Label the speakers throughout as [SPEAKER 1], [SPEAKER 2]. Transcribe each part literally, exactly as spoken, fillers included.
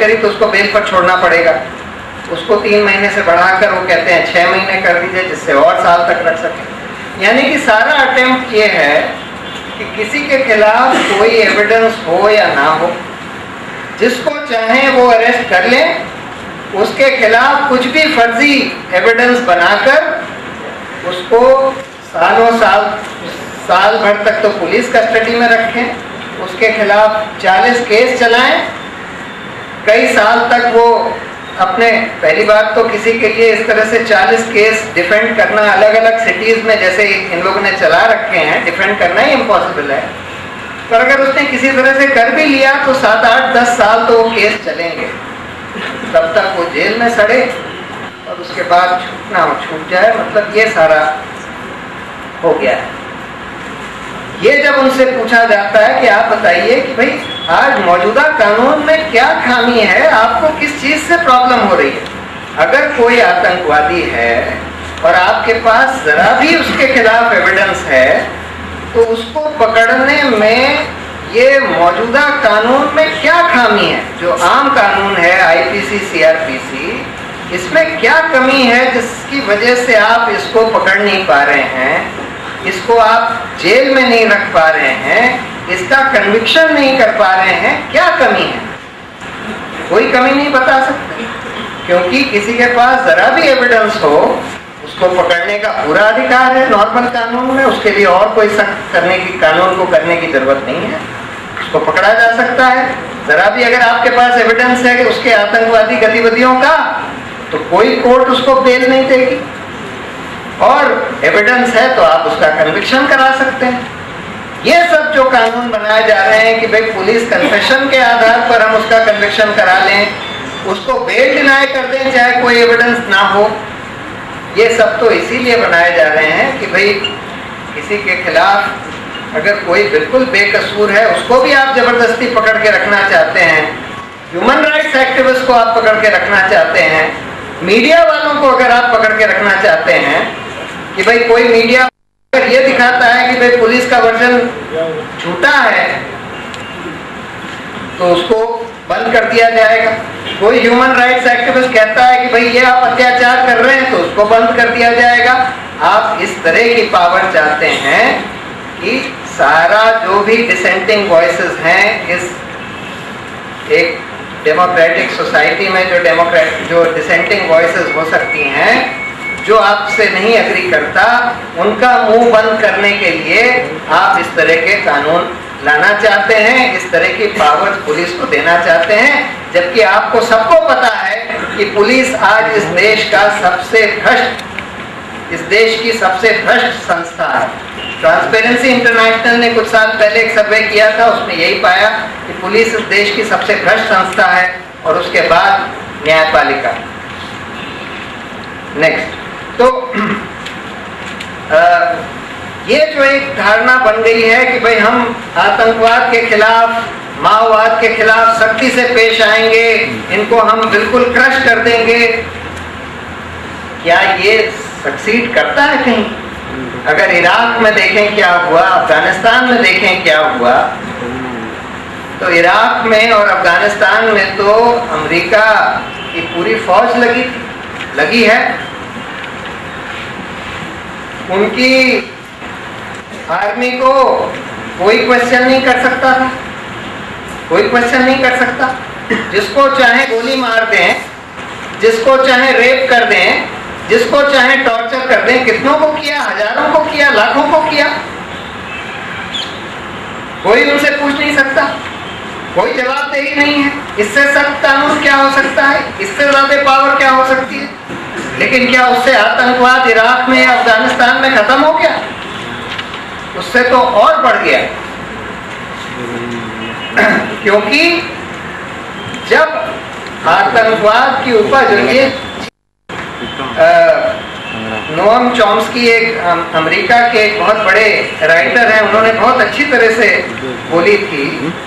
[SPEAKER 1] करी तो उसको बेल पर छोड़ना पड़ेगा, उसको तीन महीने से बढ़ाकर वो कहते हैं छह महीने कर दीजिए जिससे और साल तक रख सके। यानी कि सारा अटेम्प्ट ये है कि किसी के खिलाफ कोई एविडेंस हो या ना हो, जिसको चाहे वो अरेस्ट कर लें, उसके खिलाफ कुछ भी फर्जी एविडेंस बनाकर उसको सालों साल साल भर तक तो पुलिस कस्टडी में रखें, उसके खिलाफ चालीस केस चलाएं, कई साल तक वो अपने, पहली बात तो किसी के लिए इस तरह से चालीस केस डिफेंड करना अलग अलग सिटीज में जैसे इन लोगों ने चला रखे हैं, डिफेंड करना ही इम्पॉसिबल है। पर अगर उसने किसी तरह से कर भी लिया तो सात आठ दस साल तो वो केस चलेंगे, तब तक वो जेल में सड़े और उसके बाद छूटना हो छूट जाए। मतलब ये सारा हो गया है। ये जब उनसे पूछा जाता है कि आप बताइए कि भाई आज मौजूदा कानून में क्या खामी है, आपको किस चीज से प्रॉब्लम हो रही है। अगर कोई आतंकवादी है और आपके पास जरा भी उसके खिलाफ एविडेंस है तो उसको पकड़ने में ये मौजूदा कानून में क्या खामी है। जो आम कानून है आईपीसी सीआरपीसी, इसमें क्या कमी है जिसकी वजह से आप इसको पकड़ नहीं पा रहे हैं, इसको आप जेल में नहीं रख पा रहे हैं, इसका कन्विक्शन नहीं कर पा रहे हैं, क्या कमी है। कोई कमी नहीं बता सकते, क्योंकि किसी के पास जरा भी एविडेंस हो उसको पकड़ने का पूरा अधिकार है नॉर्मल कानून में। उसके लिए और कोई सख्त करने की, कानून को करने की जरूरत नहीं है, उसको पकड़ा जा सकता है। जरा भी अगर आपके पास एविडेंस है कि उसके आतंकवादी गतिविधियों का, तो कोई कोर्ट उसको बेल नहीं देगी, और एविडेंस है तो आप उसका कन्विक्शन करा सकते हैं। ये सब जो कानून बनाए जा रहे हैं कि भाई पुलिस कन्फेशन के आधार पर हम उसका कन्विक्शन करा लें, उसको बेल डिनाई कर दें चाहे कोई एविडेंस ना हो, ये सब तो इसीलिए बनाए जा रहे हैं कि भाई किसी के खिलाफ अगर कोई बिल्कुल बेकसूर है उसको भी आप जबरदस्ती पकड़ के रखना चाहते हैं, ह्यूमन राइट्स एक्टिविस्ट को आप पकड़ के रखना चाहते हैं, मीडिया वालों को अगर आप पकड़ के रखना चाहते हैं कि भाई कोई मीडिया अगर ये दिखाता है कि भाई पुलिस का वर्जन झूठा है तो उसको बंद कर दिया जाएगा। कोई ह्यूमन राइट्स एक्टिविस्ट कहता है कि भाई ये आप अत्याचार कर रहे हैं तो उसको बंद कर दिया जाएगा। आप इस तरह की पावर चाहते हैं कि सारा जो भी डिसेंटिंग वॉइसेस हैं इस एक डेमोक्रेटिक सोसाइटी में, जो डेमोक्रेट जो डिसेंटिंग वॉइसेस हो सकती हैं, जो आपसे नहीं एग्री करता, उनका मुंह बंद करने के लिए आप इस तरह के कानून लाना चाहते हैं, इस तरह की पावर पुलिस को देना चाहते हैं, जबकि आपको सबको पता है कि पुलिस आज इस देश का सबसे भ्रष्ट इस देश की सबसे भ्रष्ट संस्था है। ट्रांसपेरेंसी इंटरनेशनल ने कुछ साल पहले एक सर्वे किया था, उसमें यही पाया कि पुलिस इस देश की सबसे भ्रष्ट संस्था है और उसके बाद न्यायपालिका। नेक्स्ट, तो आ, ये जो एक धारणा बन गई है कि भाई हम आतंकवाद के खिलाफ, माओवाद के खिलाफ सख्ती से पेश आएंगे, इनको हम बिल्कुल क्रश कर देंगे, क्या ये सक्सीड करता है कहीं? अगर इराक में देखें क्या हुआ, अफगानिस्तान में देखें क्या हुआ, तो इराक में और अफगानिस्तान में तो अमेरिका की पूरी फौज लगी थी, लगी है। उनकी आर्मी को कोई क्वेश्चन नहीं कर सकता था, कोई क्वेश्चन नहीं कर सकता। जिसको चाहे गोली मार दें, जिसको चाहे रेप कर दें, जिसको चाहे टॉर्चर कर दें। कितनों को किया? हजारों को किया, लाखों को किया। कोई उनसे पूछ नहीं सकता, कोई जवाबदेही नहीं है। इससे सख्त कानून क्या हो सकता है? इससे ज्यादा पावर क्या हो सकती है? लेकिन क्या उससे आतंकवाद इराक में या अफगानिस्तान में खत्म हो गया? उससे तो और बढ़ गया। क्योंकि जब आतंकवाद की उपज, ये नोम चॉम्स्की एक अमेरिका के एक बहुत बड़े राइटर हैं, उन्होंने बहुत अच्छी तरह से बोली थी।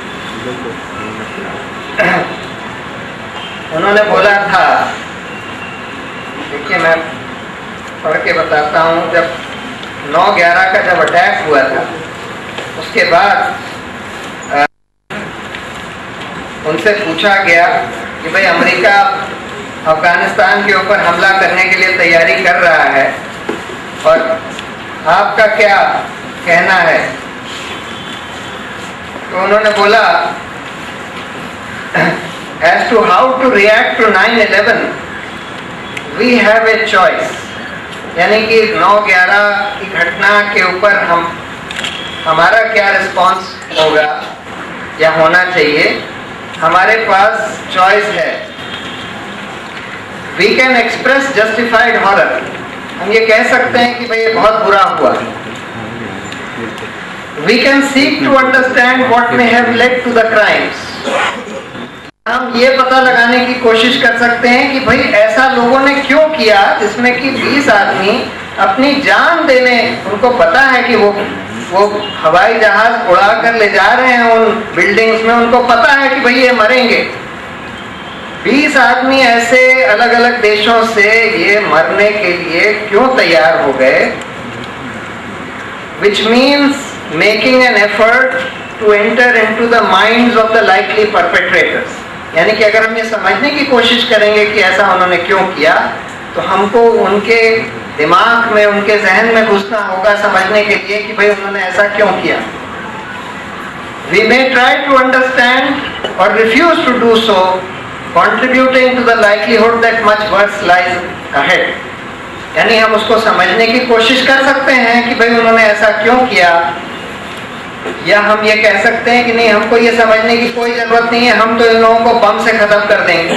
[SPEAKER 1] उन्होंने बोला था, देखिए मैं पढ़ के बताता हूँ, जब नौ ग्यारह का जब अटैक हुआ था उसके बाद आ, उनसे पूछा गया कि भाई अमेरिका अफगानिस्तान के ऊपर हमला करने के लिए तैयारी कर रहा है, और आपका क्या कहना है? तो उन्होंने बोला, as to how to react to nine eleven, we have a choice। यानी कि नौ ग्यारह की घटना के ऊपर हम हमारा क्या रिस्पॉन्स होगा या होना चाहिए, हमारे पास चॉइस है। We can express justified horror। हम ये कह सकते हैं कि भाई ये बहुत बुरा हुआ। We can seek to understand what may have led to the crimes। हम ये पता लगाने की कोशिश कर सकते हैं कि भाई ऐसा लोगों ने क्यों किया, जिसमें कि बीस आदमी अपनी जान देने, उनको पता है कि वो वो हवाई जहाज उड़ा कर ले जा रहे हैं उन बिल्डिंग्स में, उनको पता है कि भाई ये मरेंगे। बीस आदमी ऐसे अलग अलग देशों से ये मरने के लिए क्यों तैयार हो गए? Which means making an effort to enter into the minds of the likely perpetrators। यानी कि अगर हम ये समझने की कोशिश करेंगे कि ऐसा उन्होंने क्यों किया, तो हमको उनके दिमाग में, उनके जहन में घुसना होगा समझने के लिए कि भाई उन्होंने ऐसा क्यों किया। We may try to understand or refuse to do so, contributing to the likelihood that much worse lies ahead। यानी हम उसको समझने की कोशिश कर सकते हैं कि भाई उन्होंने ऐसा क्यों किया, या हम ये कह सकते हैं कि नहीं, हमको ये समझने की कोई जरूरत नहीं है, हम तो इन लोगों को बम से खत्म कर देंगे।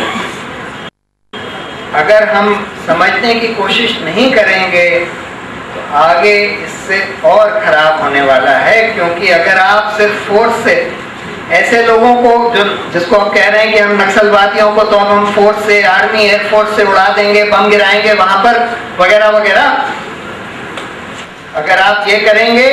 [SPEAKER 1] अगर हम समझने की कोशिश नहीं करेंगे तो आगे इससे और खराब होने वाला है। क्योंकि अगर आप सिर्फ फोर्स से ऐसे लोगों को, जो जिसको आप कह रहे हैं कि हम नक्सलवादियों को तो हम फोर्स से, आर्मी एयरफोर्स से उड़ा देंगे, बम गिराएंगे वहां पर वगैरह वगैरह, अगर आप ये करेंगे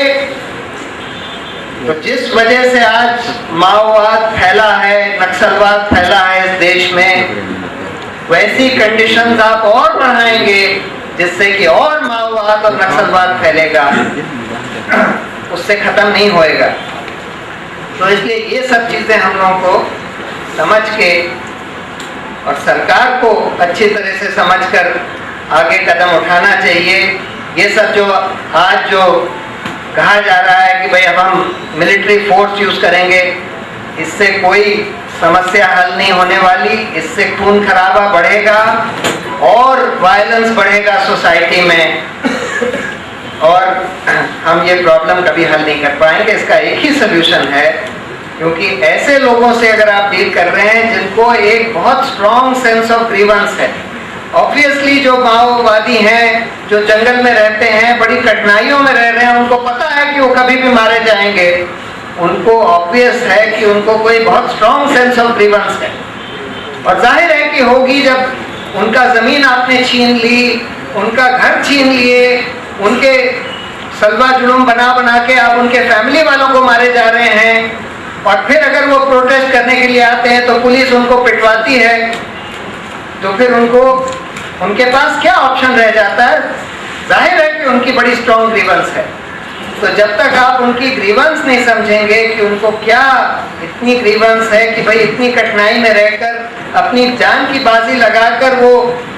[SPEAKER 1] तो जिस वजह से आज माओवाद फैला है, नक्सलवाद फैला है इस देश में, वैसी कंडीशंस आप और बढ़ाएंगे जिससे कि और माओवाद और नक्सलवाद फैलेगा, उससे खत्म नहीं होएगा। तो इसलिए ये सब चीजें हम लोगों को समझ के और सरकार को अच्छी तरह से समझकर आगे कदम उठाना चाहिए। ये सब जो आज जो कहा जा रहा है कि भाई अब हम मिलिट्री फोर्स यूज करेंगे, इससे कोई समस्या हल नहीं होने वाली, इससे खून खराबा बढ़ेगा और वायलेंस बढ़ेगा सोसाइटी में, और हम ये प्रॉब्लम कभी हल नहीं कर पाएंगे। इसका एक ही सोल्यूशन है, क्योंकि ऐसे लोगों से अगर आप डील कर रहे हैं जिनको एक बहुत स्ट्रॉन्ग सेंस ऑफ ग्रीवेंस है, ऑब्वियसली जो माओवादी हैं, जो जंगल में रहते हैं, बड़ी कठिनाइयों में रह रहे हैं, उनको पता है कि वो कभी भी मारे जाएंगे, उनको ऑब्वियस है कि उनको कोई बहुत स्ट्रॉन्ग सेंस ऑफ ग्रीवेंस है, और जाहिर है कि होगी जब उनका जमीन आपने छीन ली, उनका घर छीन लिए, उनके सलवा जुलूम बना बना के आप उनके फैमिली वालों को मारे जा रहे हैं, और फिर अगर वो प्रोटेस्ट करने के लिए आते हैं तो पुलिस उनको पिटवाती है, तो फिर उनको, उनके पास क्या ऑप्शन रह जाता है? जाहिर है कि उनकी बड़ी स्ट्रॉन्ग ग्रीवेंस है। तो जब तक आप उनकी ग्रीवेंस नहीं समझेंगे कि उनको क्या इतनी ग्रीवेंस है कि भाई इतनी कठिनाई में रहकर अपनी जान की बाजी लगाकर वो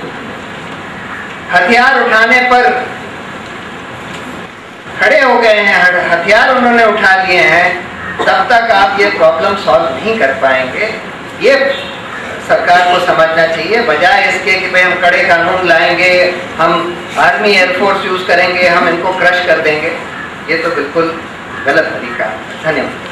[SPEAKER 1] हथियार उठाने पर खड़े हो गए हैं, हथियार उन्होंने उठा लिए हैं, तब तक आप ये प्रॉब्लम सॉल्व नहीं कर पाएंगे। ये सरकार को समझना चाहिए, बजाय इसके कि भाई हम कड़े कानून लाएंगे, हम आर्मी एयरफोर्स यूज करेंगे, हम इनको क्रश कर देंगे। ये तो बिल्कुल गलत तरीका है। धन्यवाद।